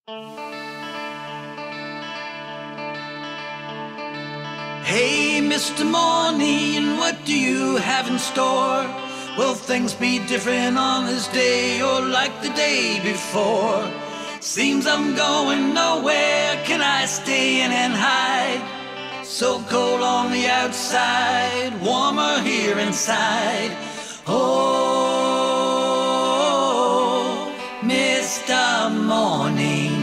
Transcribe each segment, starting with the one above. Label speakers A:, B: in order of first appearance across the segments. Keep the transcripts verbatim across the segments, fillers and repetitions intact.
A: Hey, Mister Morning, what do you have in store? Will things be different on this day or like the day before? Seems I'm going nowhere, can I stay in and hide? So cold on the outside, warmer here inside. Oh, Mister Morning.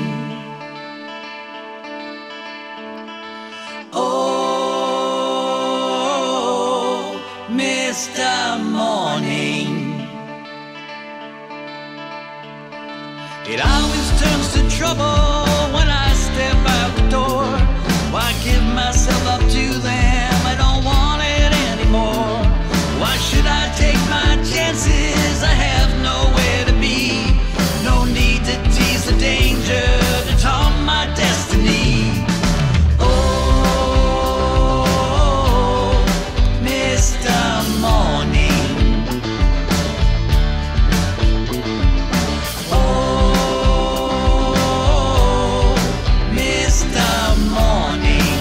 A: Oh, Mister Morning. It always turns to trouble when I step out the door. Why give myself up to them? I don't want it anymore. Why should I take my chances? I have nowhere to be. No need to tease the danger to taunt my destiny. Oh, Mister Morning. Oh, Mister Morning.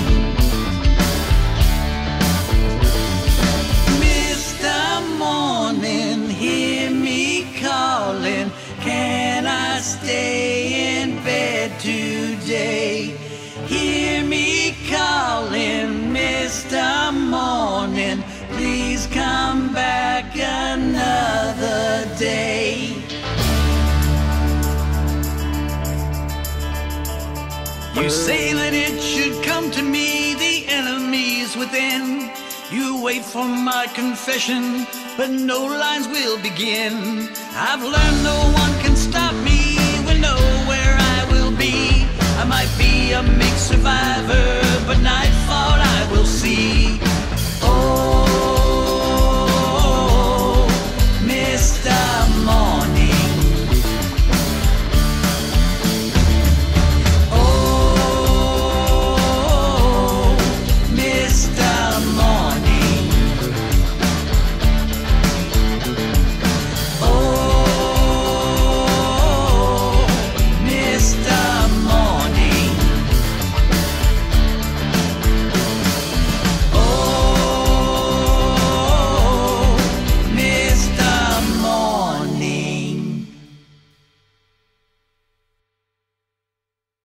A: Mister Morning, hear me calling. Can I stay in bed today? Hear me calling, Mister Morning. Please come back another day. You say that it should come to me, the enemy's within. You wait for my confession, but no lines will begin. I've learned no one can stop me, will know where I will be. I might be a meek survivor, but nightfall I will see. Oh, Mister Morning.